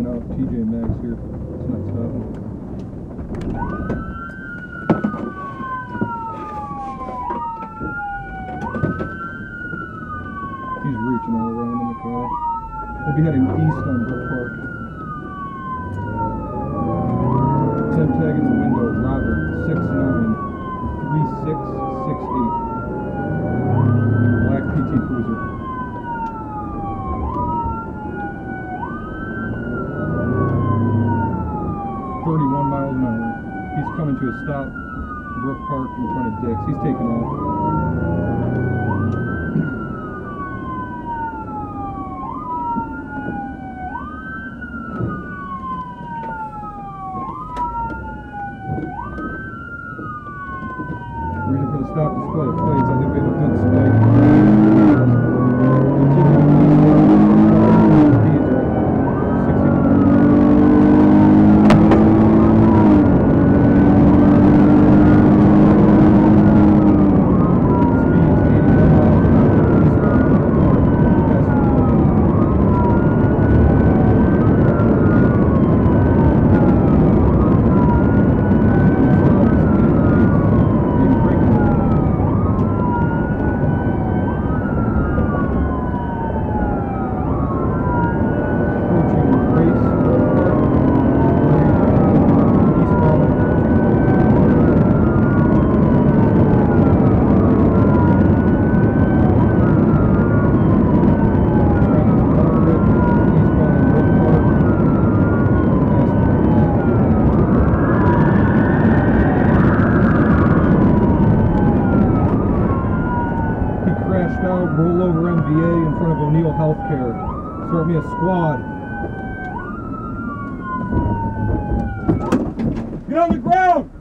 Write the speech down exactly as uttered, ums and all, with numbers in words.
out. T J Maxx here. It's not stopping. He's reaching all around in the car. We'll be heading east on Brookpark. ten tag in the window, Robert, six nine three six six eight. Black P T Cruiser. thirty-one miles an hour. He's coming to a stop, Brookpark in front of Dick's. He's taking off. Reason for the stop display of plates. I think we have a good spike. Rollover M V A in front of O'Neill Healthcare. Start me a squad. Get on the ground!